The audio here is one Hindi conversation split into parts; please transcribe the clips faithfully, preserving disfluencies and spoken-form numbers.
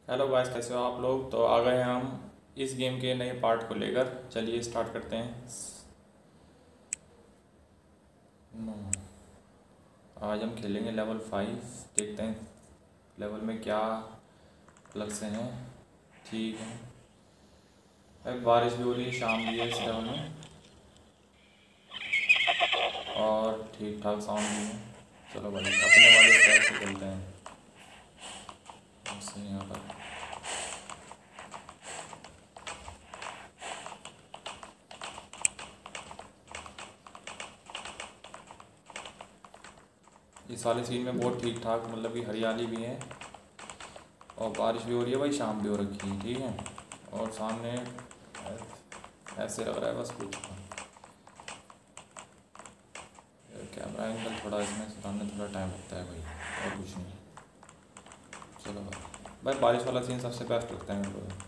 हेलो गाइस, कैसे हो आप लोग। तो आ गए हैं हम इस गेम के नए पार्ट को लेकर। चलिए स्टार्ट करते हैं। नो, आज हम खेलेंगे लेवल फाइव। देखते हैं लेवल में क्या अलग से हैं। ठीक है। अब बारिश भी हो रही है, शाम भी है इस लेवल में, और ठीक ठाक साउंड भी है। चलो भाई, अपने वाले स्टाइल से खेलते हैं। ऐसे यहाँ पर इस वाले सीन में बहुत ठीक ठाक, मतलब कि हरियाली भी है और बारिश भी हो रही है भाई, शाम भी हो रखी है। ठीक है। और सामने ऐसे लग रहा है बस कुछ कैमरा एंगल थोड़ा इसमें सुधारने थोड़ा टाइम लगता है भाई, और कुछ नहीं। चलो भाई, भाई बारिश वाला सीन सबसे बेस्ट लगता है मेरे को।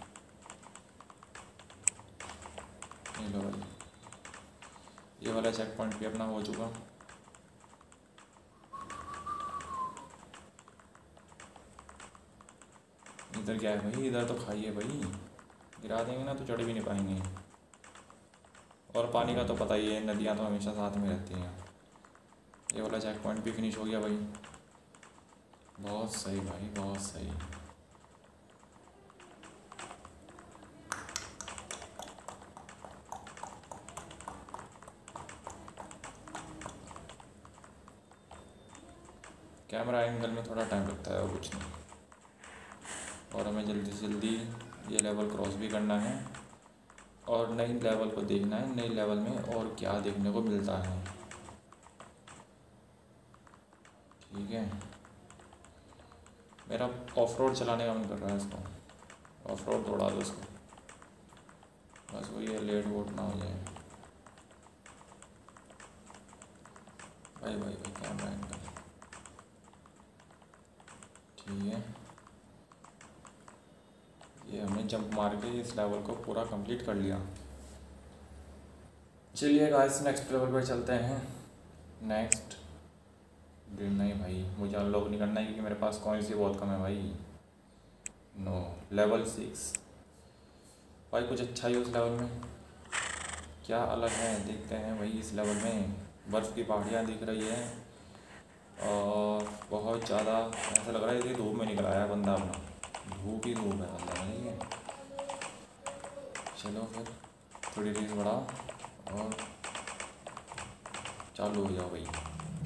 ये लो भाई, ये वाला चेक पॉइंट भी अपना हो चुका। इधर क्या है भाई, इधर तो खाइए भाई, गिरा देंगे ना तो चढ़ भी नहीं पाएंगे। और पानी का तो पता ही है, नदियाँ तो हमेशा साथ में रहती हैं। ये वाला चेक पॉइंट भी फिनिश हो गया भाई। बहुत सही भाई, बहुत सही। कैमरा एंगल में थोड़ा टाइम लगता है और कुछ नहीं। और हमें जल्दी से जल्दी ये लेवल क्रॉस भी करना है और नई लेवल को देखना है, नई लेवल में और क्या देखने को मिलता है। ठीक है। मेरा ऑफ रोड चलाने का मन कर रहा है इसको, ऑफ रोड दौड़ा दो इसको, बस वही है, लेट वोट ना हो जाए। भाई भाई भाई कैमरा एंगल ठीक है। ये हमने जंप मार के इस लेवल को पूरा कंप्लीट कर लिया। चलिए गाइस, नेक्स्ट लेवल पर चलते हैं। नेक्स्ट नहीं भाई, मुझे अनलॉक नहीं करना है क्योंकि मेरे पास कॉइन्स ही बहुत कम है भाई। No, level six. भाई कुछ अच्छा ही उस लेवल में, क्या अलग है देखते हैं भाई। इस लेवल में बर्फ़ की पहाड़ियाँ दिख रही है और बहुत ज़्यादा ऐसा लग रहा है कि धूप में निकल आया है बंदा अपना, धूप ही धूप है बंदा, नहीं है। चलो फिर थोड़ी रेस बढ़ाओ और चालू हो जाओ भाई।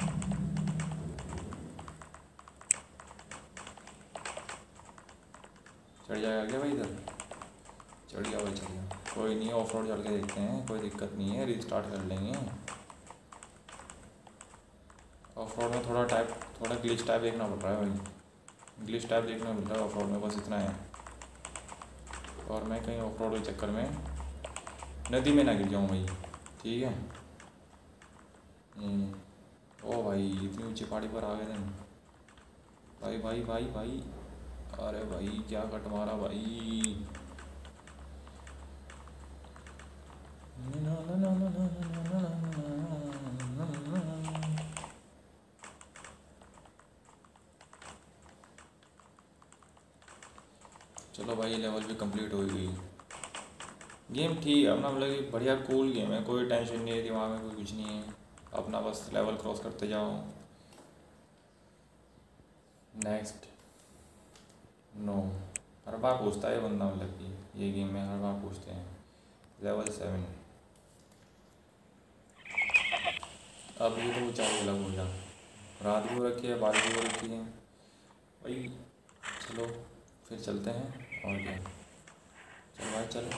चढ़ जाएगा क्या भाई इधर? चढ़ गया भाई, चढ़ गया। कोई नहीं, ऑफ रोड चढ़ के देखते हैं, कोई दिक्कत नहीं है, रीस्टार्ट कर लेंगे। ऑफ रोड में थोड़ा टाइप थोड़ा ग्लिच टाइप देखना पड़ रहा है भाई, ग्लिच टाइप देखना मिल रहा है ऑफ रोड में, बस इतना है। और मैं कहीं ऑफ रोड के चक्कर में नदी में ना गिर जाऊँ भाई। ठीक है। हम्म, ओ भाई इतनी ऊंची पहाड़ी पर आ गए थे। भाई भाई भाई भाई, अरे भाई क्या कट मारा भाई। चलो भाई, ये लेवल भी कंप्लीट हो गई। गेम ठीक है अपना, मतलब कि बढ़िया कूल गेम है, कोई टेंशन नहीं है दिमाग में, कोई कुछ नहीं है, अपना बस लेवल क्रॉस करते जाओ। नेक्स्ट। नो, हर बार पूछता है ये बंदा, मतलब कि ये गेम में हर बार पूछते हैं। Level seven. अब ये तो ऊँचाई अलग हो जा, रात भी हो रखी है, बारिश भी हो रखी है भाई। चलो फिर चलते हैं, और क्या। चलो भाई चलो,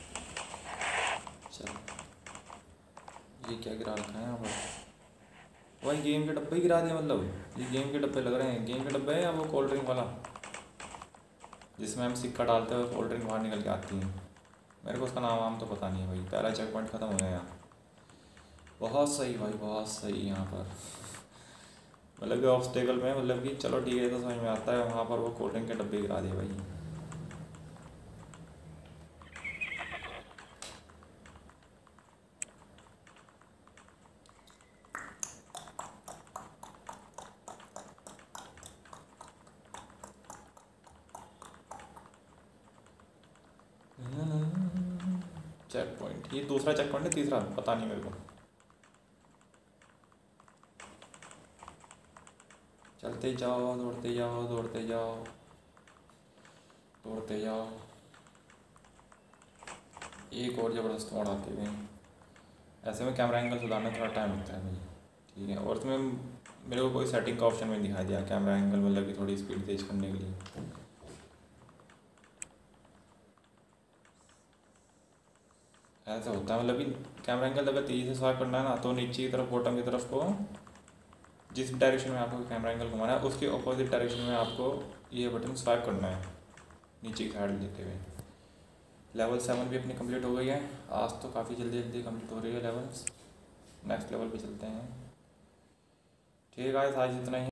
चलो। ये क्या गिरा रखा है यहाँ पर? भाई गेम के डब्बे ही गिरा दिए, मतलब ये गेम के डब्बे लग रहे हैं। गेम के डब्बे हैं या वो कोल्ड ड्रिंक वाला जिसमें हम सिक्का डालते हैं कोल्ड ड्रिंक बाहर निकल के आती है? मेरे को उसका नाम वाम तो पता नहीं है भाई। पहला चेक पॉइंट ख़त्म हो गया यहाँ। बहुत सही भाई, बहुत सही यहाँ पर। मतलब कि ऑब्स्टेकल में, मतलब कि चलो ठीक है, तो समझ में आता है, वहाँ पर वो कोल्ड ड्रिंक के डब्बे गिरा दिए भाई। चेक पॉइंट, ये दूसरा चेक पॉइंट है तीसरा पता नहीं मेरे को। चलते जाओ, दौड़ते जाओ, दौड़ते जाओ, दौड़ते जाओ। एक और ज़बरदस्त मोड़ आते हुए, ऐसे में कैमरा एंगल सुधारने में थोड़ा टाइम लगता है भाई, ठीक है। और उसमें मेरे को कोई सेटिंग का ऑप्शन नहीं दिखा दिया कैमरा एंगल मतलब कि थोड़ी स्पीड तेज करने के लिए। ऐसा होता है मतलब कि कैमरा एंगल अगर तेज़ी से स्वाइप करना है ना, तो नीचे की तरफ बॉटम की तरफ को जिस डायरेक्शन में आपको कैमरा एंगल घुमाना है उसके अपोजिट डायरेक्शन में आपको ये बटन स्वाइप करना है नीचे की साइड लेते हुए। लेवल सेवन भी अपनी कंप्लीट हो गई है आज, तो काफ़ी जल्दी जल्दी कंप्लीट हो रही है लेवल्स। नेक्स्ट लेवल पे चलते हैं। ठीक है गाइस, आज इतना ही।